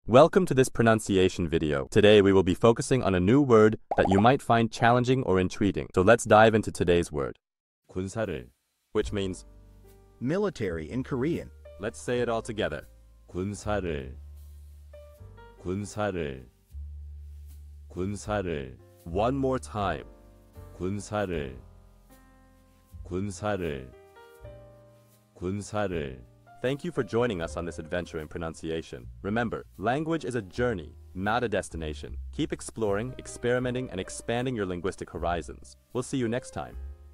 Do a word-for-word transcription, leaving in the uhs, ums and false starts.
Welcome to this pronunciation video. Today we will be focusing on a new word that you might find challenging or intriguing. So let's dive into today's word. 군사를, Which means, military in Korean. let's say it all together. 군사를, 군사를, 군사를, One more time. 군사를, 군사를, 군사를. Thank you for joining us on this adventure in pronunciation. Remember, language is a journey, not a destination. Keep exploring, experimenting, and expanding your linguistic horizons. We'll see you next time.